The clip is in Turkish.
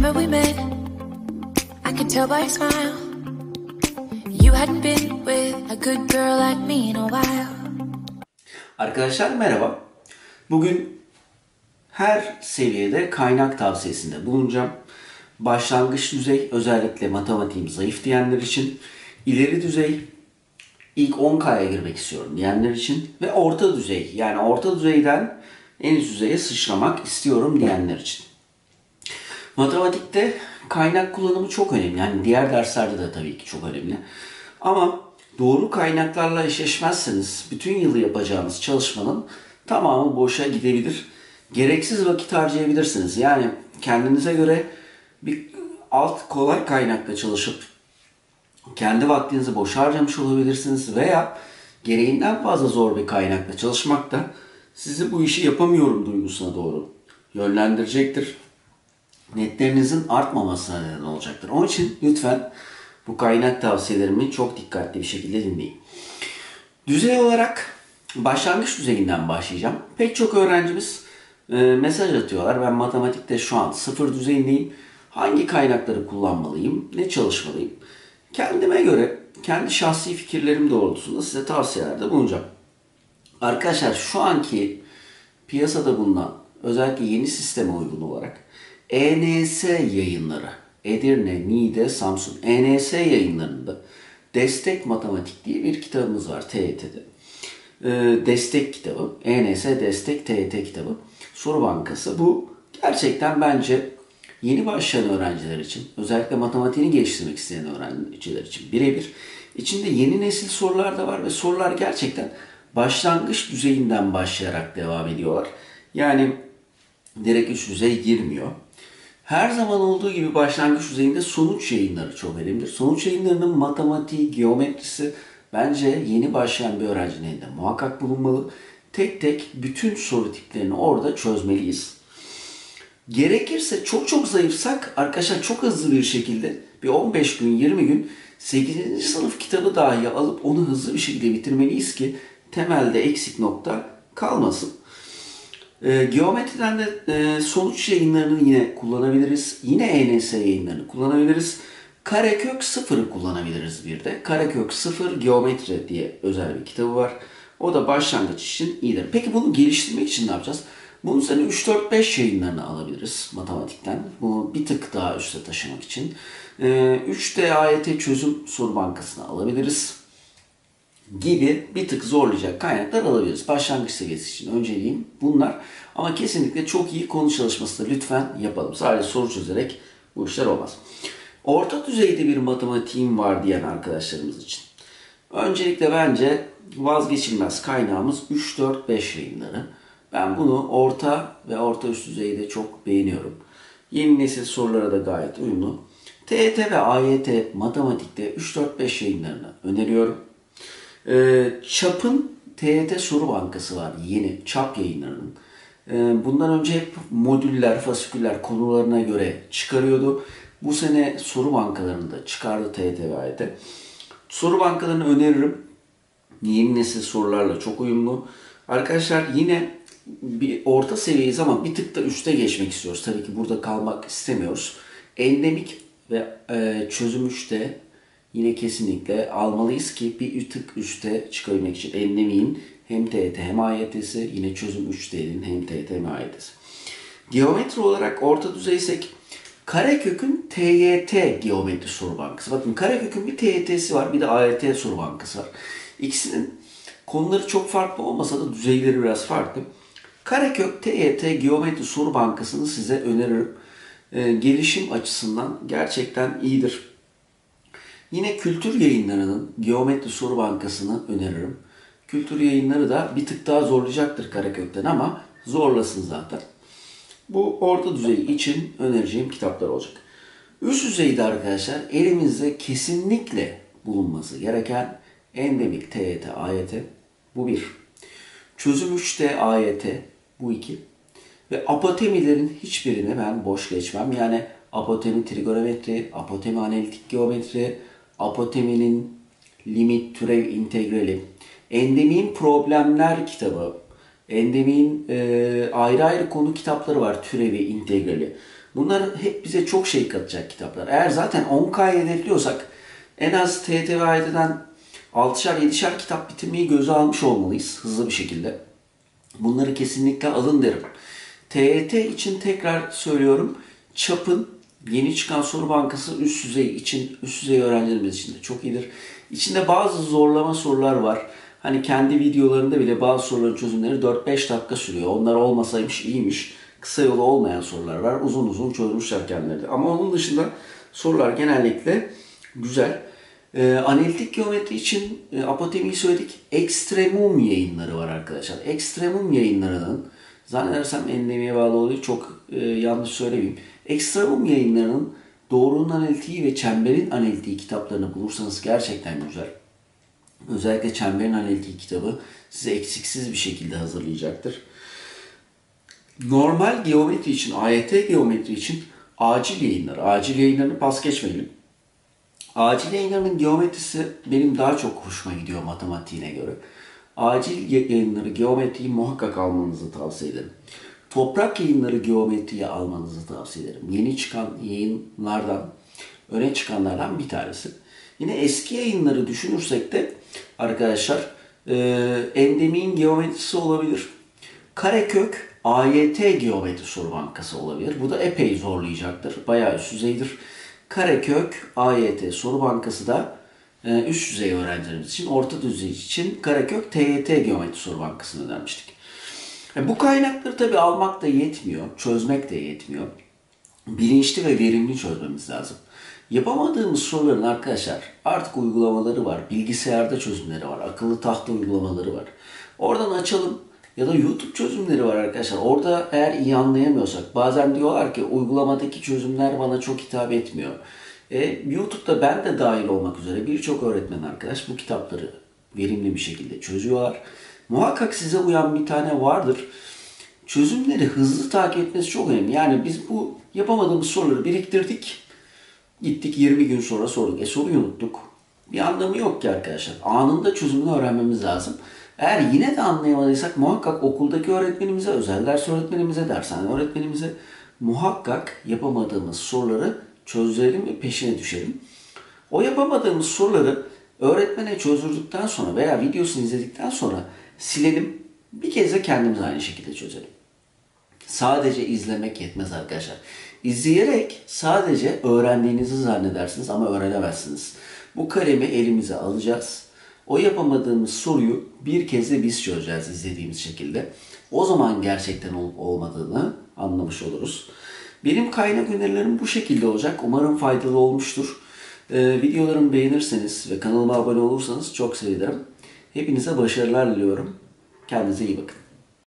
Remember we met, I could tell by your smile. You hadn't been with a good girl like me in a while. Arkadaşlar merhaba. Bugün her seviyede kaynak tavsiyesinde bulunacağım. Başlangıç düzey, özellikle matematiğim zayıf diyenler için, ileri düzey, ilk 10K'ya girmek istiyorum diyenler için ve orta düzey, yani orta düzeyden en üst düzeye sıçramak istiyorum diyenler için. Matematikte kaynak kullanımı çok önemli. Yani diğer derslerde de tabii ki çok önemli. Ama doğru kaynaklarla eşleşmezseniz bütün yılı yapacağınız çalışmanın tamamı boşa gidebilir. Gereksiz vakit harcayabilirsiniz. Yani kendinize göre bir alt kolay kaynakla çalışıp kendi vaktinizi boşa harcamış olabilirsiniz veya gereğinden fazla zor bir kaynakla çalışmak da sizi bu işi yapamıyorum duygusuna doğru yönlendirecektir. Netlerinizin artmamasına neden olacaktır. Onun için lütfen bu kaynak tavsiyelerimi çok dikkatli bir şekilde dinleyin. Düzey olarak başlangıç düzeyinden başlayacağım. Pek çok öğrencimiz mesaj atıyorlar. Ben matematikte şu an sıfır düzeyindeyim. Hangi kaynakları kullanmalıyım? Ne çalışmalıyım? Kendime göre, kendi şahsi fikirlerim doğrultusunda size tavsiyelerde bulunacağım. Arkadaşlar şu anki piyasada bulunan özellikle yeni sisteme uygun olarak ENS yayınları, Edirne, Niğde, Samsun ENS yayınlarında Destek Matematik diye bir kitabımız var TYT'de. Destek kitabı, ENS Destek TYT kitabı, soru bankası. Bu gerçekten bence yeni başlayan öğrenciler için, özellikle matematiğini geliştirmek isteyen öğrenciler için birebir. İçinde yeni nesil sorular da var ve sorular gerçekten başlangıç düzeyinden başlayarak devam ediyorlar. Yani direkt üst düzey girmiyor. Her zaman olduğu gibi başlangıç düzeyinde sonuç yayınları çok önemlidir. Sonuç yayınlarının matematiği, geometrisi bence yeni başlayan bir öğrencinin elinde muhakkak bulunmalı. Tek tek bütün soru tiplerini orada çözmeliyiz. Gerekirse çok zayıfsak arkadaşlar çok hızlı bir şekilde bir 15 gün 20 gün 8. sınıf kitabı dahi alıp onu hızlı bir şekilde bitirmeliyiz ki temelde eksik nokta kalmasın. Geometriden de sonuç yayınlarını yine kullanabiliriz. Yine ENS yayınlarını kullanabiliriz. Karekök 0'ı kullanabiliriz bir de. Karekök 0 geometri diye özel bir kitabı var. O da başlangıç için iyidir. Peki bunu geliştirmek için ne yapacağız? Bunun üzerine 3-4-5 yayınlarını alabiliriz matematikten. Bunu bir tık daha üste taşımak için. 3D AYT çözüm soru bankasını alabiliriz. Gibi bir tık zorlayacak kaynaklar alabiliriz. Başlangıç seviyesi için önceliğim bunlar. Ama kesinlikle çok iyi konu çalışması da lütfen yapalım. Sadece soru çözerek bu işler olmaz. Orta düzeyde bir matematiğim var diyen arkadaşlarımız için. Öncelikle bence vazgeçilmez kaynağımız 3-4-5 yayınları. Ben bunu orta ve orta üst düzeyde çok beğeniyorum. Yeni nesil sorulara da gayet uyumlu. TYT ve AYT matematikte 3-4-5 yayınlarını öneriyorum. ÇAP'ın TYT soru bankası var yeni ÇAP yayınlarının. Bundan önce hep modüller, fasiküller konularına göre çıkarıyordu. Bu sene soru bankalarını da çıkardı TYT ve AYT. Soru bankalarını öneririm. Yeni nesil sorularla çok uyumlu. Arkadaşlar yine bir orta seviyeyiz ama bir tık da üste geçmek istiyoruz. Tabii ki burada kalmak istemiyoruz. Endemik ve çözüm 3'te yine kesinlikle almalıyız ki bir tık üste çıkabilmek için. Endemiğin hem TYT hem AYT'si, yine çözüm 3D'nin hem TYT hem AYT'si. Geometri olarak orta düzeysek Karekök'ün TYT geometri soru bankası. Bakın Karekök'ün bir TYT'si var, bir de AYT soru bankası var. İkisinin konuları çok farklı olmasa da düzeyleri biraz farklı. Karekök TYT geometri soru bankasını size öneririm. Gelişim açısından gerçekten iyidir. Yine Kültür Yayınları'nın geometri soru bankasını öneririm. Kültür Yayınları da bir tık daha zorlayacaktır Karakök'ten ama zorlasın zaten. Bu orta düzey için önereceğim kitaplar olacak. Üst düzeyde arkadaşlar elimizde kesinlikle bulunması gereken endemik TYT, AYT bu bir. Çözüm 3D AYT bu iki. Ve apotemilerin hiçbirini ben boş geçmem. Yani apotemi trigonometri, apotemi analitik geometri, apoteminin limit türev integrali, endemiğin problemler kitabı, Endemik'in ayrı ayrı konu kitapları var. Türevi, integrali. Bunlar hep bize çok şey katacak kitaplar. Eğer zaten 10K'yı hedefliyorsak en az TYT ve AYT'den 6'şer 7'şer kitap bitirmeyi göze almış olmalıyız hızlı bir şekilde. Bunları kesinlikle alın derim. TYT için tekrar söylüyorum. ÇAP'ın yeni çıkan soru bankası üst düzey için, üst düzey öğrencilerimiz için de çok iyidir. İçinde bazı zorlama sorular var. Hani kendi videolarında bile bazı soruların çözümleri 4-5 dakika sürüyor. Onlar olmasaymış iyiymiş. Kısa yolu olmayan sorular var. Uzun uzun çözmüşler kendileri. Ama onun dışında sorular genellikle güzel. Analitik geometri için apotemiyi söyledik. Extremum yayınları var arkadaşlar. Extremum yayınlarının, zannedersem endemiye bağlı oluyor, çok yanlış söylemeyeyim. Extremum yayınlarının doğrunun analitiği ve çemberin analitiği kitaplarını bulursanız gerçekten güzel. Özellikle çemberin analitiği kitabı size eksiksiz bir şekilde hazırlayacaktır. Normal geometri için, AYT geometri için acil yayınları. Acil yayınlarını pas geçmeyelim. Acil yayınlarının geometrisi benim daha çok hoşuma gidiyor matematiğine göre. Acil yayınları, geometriyi muhakkak almanızı tavsiye ederim. Toprak yayınları, geometriyi almanızı tavsiye ederim. Yeni çıkan yayınlardan, öne çıkanlardan bir tanesi. Yine eski yayınları düşünürsek de arkadaşlar Endemik'in geometrisi olabilir. Karekök AYT geometri soru bankası olabilir. Bu da epey zorlayacaktır. Bayağı üst düzeydir. Karekök AYT soru bankası da üst düzey öğrencilerimiz için, orta düzey için Karekök TYT geometri soru bankasını önermiştik. Bu kaynakları tabii almak da yetmiyor, çözmek de yetmiyor. Bilinçli ve verimli çözmemiz lazım. Yapamadığımız soruların arkadaşlar artık uygulamaları var. Bilgisayarda çözümleri var. Akıllı tahta uygulamaları var. Oradan açalım. Ya da YouTube çözümleri var arkadaşlar. Orada eğer iyi anlayamıyorsak, bazen diyorlar ki uygulamadaki çözümler bana çok hitap etmiyor. YouTube'da ben de dahil olmak üzere birçok öğretmen arkadaş bu kitapları verimli bir şekilde çözüyorlar. Muhakkak size uyan bir tane vardır. Çözümleri hızlı takip etmesi çok önemli. Yani biz bu yapamadığımız soruları biriktirdik. Gittik 20 gün sonra sorduk. Soruyu unuttuk. Bir anlamı yok ki arkadaşlar. Anında çözümünü öğrenmemiz lazım. Eğer yine de anlayamadıysak muhakkak okuldaki öğretmenimize, özel ders öğretmenimize, dershane öğretmenimize muhakkak yapamadığımız soruları çözdürelim ve peşine düşelim. O yapamadığımız soruları öğretmene çözdürdükten sonra veya videosunu izledikten sonra silelim. Bir kez de kendimiz aynı şekilde çözelim. Sadece izlemek yetmez arkadaşlar. İzleyerek sadece öğrendiğinizi zannedersiniz ama öğrenemezsiniz. Bu kalemi elimize alacağız. O yapamadığımız soruyu bir kez de biz çözeceğiz izlediğimiz şekilde. O zaman gerçekten olup olmadığını anlamış oluruz. Benim kaynak önerilerim bu şekilde olacak. Umarım faydalı olmuştur. Videolarımı beğenirseniz ve kanalıma abone olursanız çok sevinirim. Hepinize başarılar diliyorum. Kendinize iyi bakın.